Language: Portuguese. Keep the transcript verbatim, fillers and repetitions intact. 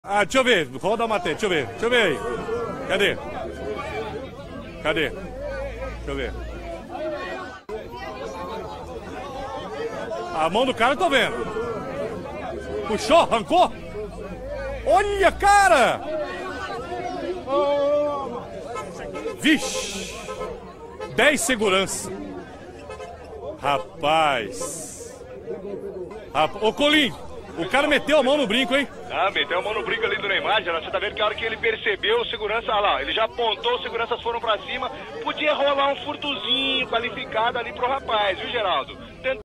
Ah, deixa eu ver, roda a matéria, deixa eu ver, deixa eu ver aí. Cadê? Cadê? Deixa eu ver. A mão do cara eu tô vendo. Puxou, arrancou? Olha, cara! Vixe! dez segurança. Rapaz. Rapaz. Ô, Colim, o cara meteu a mão no brinco, hein? Ah, meteu a mão no brinco ali do Neymar, já. Você tá vendo que a hora que ele percebeu, o segurança, olha lá, ele já apontou, os seguranças foram pra cima. Podia rolar um furtozinho qualificado ali pro rapaz, viu, Geraldo?